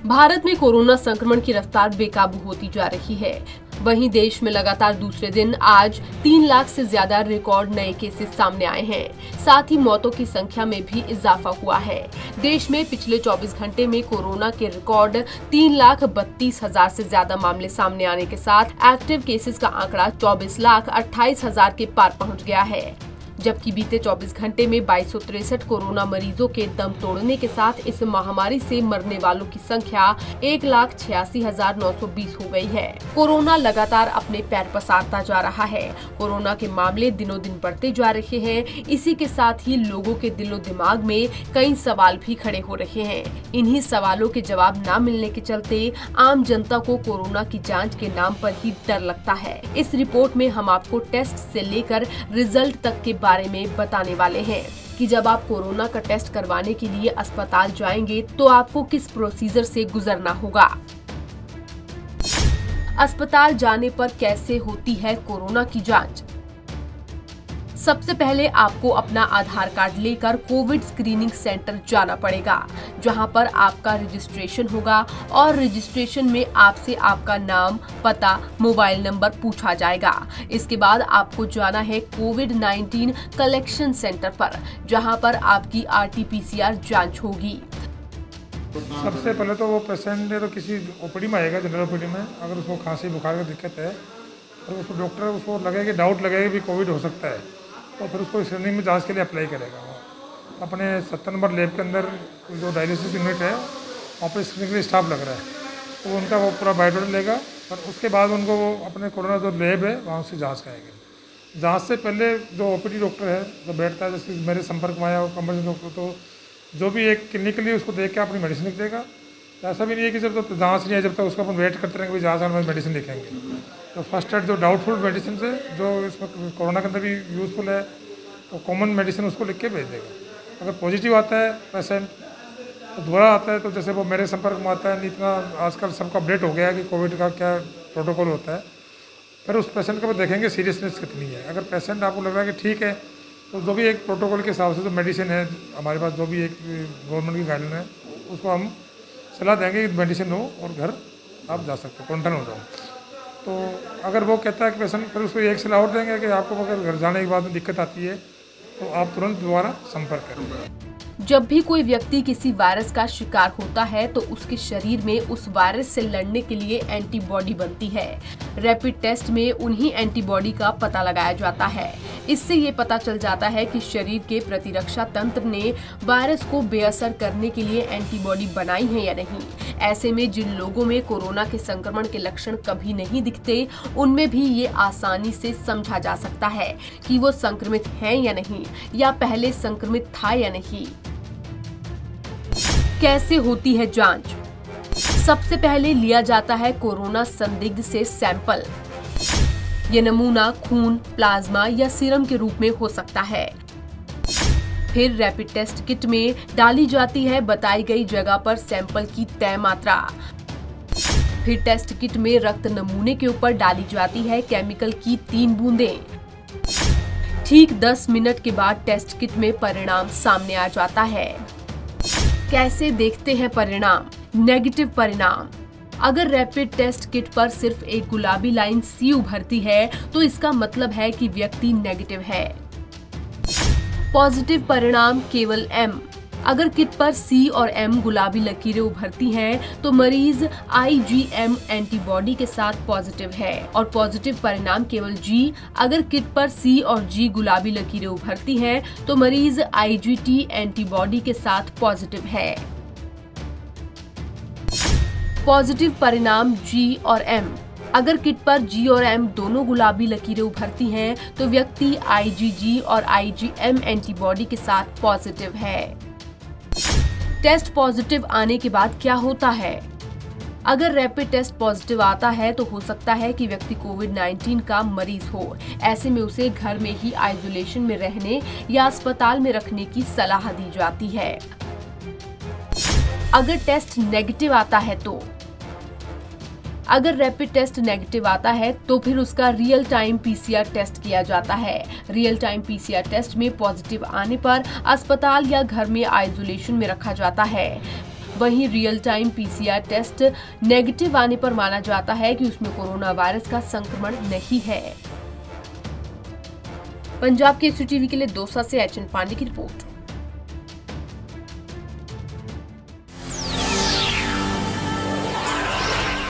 भारत में कोरोना संक्रमण की रफ्तार बेकाबू होती जा रही है। वहीं देश में लगातार दूसरे दिन आज 3 लाख से ज्यादा रिकॉर्ड नए केसेस सामने आए हैं। साथ ही मौतों की संख्या में भी इजाफा हुआ है। देश में पिछले 24 घंटे में कोरोना के रिकॉर्ड 3,32,000 से ज्यादा मामले सामने आने के साथ एक्टिव केसेस का आंकड़ा 24,28,000 के पार पहुंच गया है। जबकि बीते 24 घंटे में 2263 कोरोना मरीजों के दम तोड़ने के साथ इस महामारी से मरने वालों की संख्या 1,86,920 हो गई है। कोरोना लगातार अपने पैर पसारता जा रहा है। कोरोना के मामले दिनों दिन बढ़ते जा रहे हैं। इसी के साथ ही लोगों के दिलो दिमाग में कई सवाल भी खड़े हो रहे हैं। इन्हीं सवालों के जवाब न मिलने के चलते आम जनता को कोरोना की जाँच के नाम पर ही डर लगता है। इस रिपोर्ट में हम आपको टेस्ट से लेकर रिजल्ट तक के बारे में बताने वाले हैं कि जब आप कोरोना का टेस्ट करवाने के लिए अस्पताल जाएंगे तो आपको किस प्रोसीजर से गुजरना होगा। अस्पताल जाने पर कैसे होती है कोरोना की जांच। सबसे पहले आपको अपना आधार कार्ड लेकर कोविड स्क्रीनिंग सेंटर जाना पड़ेगा, जहां पर आपका रजिस्ट्रेशन होगा और रजिस्ट्रेशन में आपसे आपका नाम, पता, मोबाइल नंबर पूछा जाएगा। इसके बाद आपको जाना है कोविड-19 कलेक्शन सेंटर पर, जहां पर आपकी RT-PCR जांच होगी। सबसे पहले तो वो पेशेंट है तो किसी ओपीडी में आएगा, जनरल ओपीडी में। अगर उसको खांसी बुखार की दिक्कत है और उसको डॉक्टर उसको लगेगा, डाउट लगेगा भी कोविड हो सकता है, तो फिर उसको स्क्रीनिंग में जांच के लिए अप्लाई करेगा। वो अपने 7 नंबर लैब के अंदर जो डायलिसिस यूनिट है वहाँ पर स्क्रीनिंग के लिए स्टाफ लग रहा है, तो उनका वो पूरा बायोडाटा लेगा और उसके बाद उनको वो अपने कोरोना जो लैब है वहाँ से जाँच कराएंगे। जाँच से पहले जो ओपीडी डॉक्टर है जो बैठता है, जैसे मेरे संपर्क में आया वो कमर्शियल डॉक्टर, तो जो भी एक क्लिनिकली उसको देख के अपनी मेडिसिन लिख देगा। ऐसा भी नहीं है कि जब तक जाँच नहीं है जब तक उसका अपन वेट करते रहेंगे जाँच में मेडिसिन लिखेंगे। तो फर्स्ट एड जो डाउटफुल मेडिसिन है जो इसमें कोरोना के अंदर भी यूज़फुल है, तो कॉमन मेडिसिन उसको लिख के भेज देगा। अगर पॉजिटिव आता है पेशेंट तो दोबारा आता है, तो जैसे वो मेरे संपर्क में आता है, नहीं इतना आजकल सबका अपडेट हो गया है कि कोविड का क्या प्रोटोकॉल होता है, फिर उस पेशेंट के ऊपर देखेंगे सीरियसनेस कितनी है। अगर पेशेंट आपको लग रहा है कि ठीक है, तो जो भी एक प्रोटोकॉल के हिसाब से जो मेडिसिन है हमारे पास, जो भी एक गवर्नमेंट की गाइडलाइन है, उसको हम सलाह देंगे कि मेडिसिन हो और घर आप जा सकते हो, क्वारंटाइन हो जाओ। तो अगर वो कहता है कि पेशेंट, फिर उसको एक सलाह और देंगे कि आपको अगर घर जाने के बाद में दिक्कत आती है तो आप तुरंत दोबारा संपर्क करें। जब भी कोई व्यक्ति किसी वायरस का शिकार होता है तो उसके शरीर में उस वायरस से लड़ने के लिए एंटीबॉडी बनती है। रैपिड टेस्ट में उन्हीं एंटीबॉडी का पता लगाया जाता है। इससे ये पता चल जाता है कि शरीर के प्रतिरक्षा तंत्र ने वायरस को बेअसर करने के लिए एंटीबॉडी बनाई है या नहीं। ऐसे में जिन लोगों में कोरोना के संक्रमण के लक्षण कभी नहीं दिखते, उनमें भी ये आसानी से समझा जा सकता है कि वो संक्रमित हैं या नहीं, या पहले संक्रमित था या नहीं। कैसे होती है जांच? सबसे पहले लिया जाता है कोरोना संदिग्ध से सैंपल। ये नमूना खून, प्लाज्मा या सीरम के रूप में हो सकता है। फिर रैपिड टेस्ट किट में डाली जाती है बताई गई जगह पर सैंपल की तय मात्रा। फिर टेस्ट किट में रक्त नमूने के ऊपर डाली जाती है केमिकल की 3 बूंदें। ठीक 10 मिनट के बाद टेस्ट किट में परिणाम सामने आ जाता है। कैसे देखते हैं परिणाम? नेगेटिव परिणाम। अगर रैपिड टेस्ट किट पर सिर्फ एक गुलाबी लाइन C उभरती है तो इसका मतलब है कि व्यक्ति नेगेटिव है। पॉजिटिव परिणाम केवल M। अगर किट पर C और M गुलाबी लकीरें उभरती हैं तो मरीज IgM एंटीबॉडी के साथ पॉजिटिव है, और पॉजिटिव परिणाम केवल G। अगर किट पर C और G गुलाबी लकीरें उभरती हैं तो मरीज IgT एंटीबॉडी के साथ पॉजिटिव है। पॉजिटिव परिणाम G और M। अगर किट पर G और M दोनों गुलाबी लकीरें उभरती हैं तो व्यक्ति IgG और IgM एंटीबॉडी के साथ पॉजिटिव है। टेस्ट पॉजिटिव आने के बाद क्या होता है? अगर रैपिड टेस्ट पॉजिटिव आता है तो हो सकता है कि व्यक्ति कोविड-19 का मरीज हो। ऐसे में उसे घर में ही आइसोलेशन में रहने या अस्पताल में रखने की सलाह दी जाती है। अगर टेस्ट नेगेटिव आता है तो अगर रैपिड टेस्ट नेगेटिव आता है तो फिर उसका रियल टाइम PCR टेस्ट किया जाता है। रियल टाइम PCR टेस्ट में पॉजिटिव आने पर अस्पताल या घर में आइसोलेशन में रखा जाता है। वहीं real time PCR test negative आने पर माना जाता है कि उसमें कोरोना वायरस का संक्रमण नहीं है। पंजाब केसरी टीवी के लिए दौसा से एचएन पांडे की रिपोर्ट।